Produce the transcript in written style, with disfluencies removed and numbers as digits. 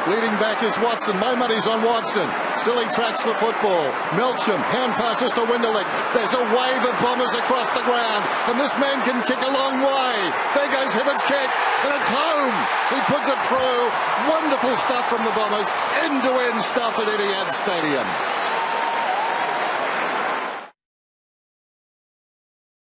Leading back is Watson. My money's on Watson. Still he tracks the football. Melcham, hand passes to Winderlich. There's a wave of Bombers across the ground, and this man can kick a long way. There goes Hibberd's kick, and it's home. He puts it through. Wonderful stuff from the Bombers. End-to-end stuff at Etihad Stadium.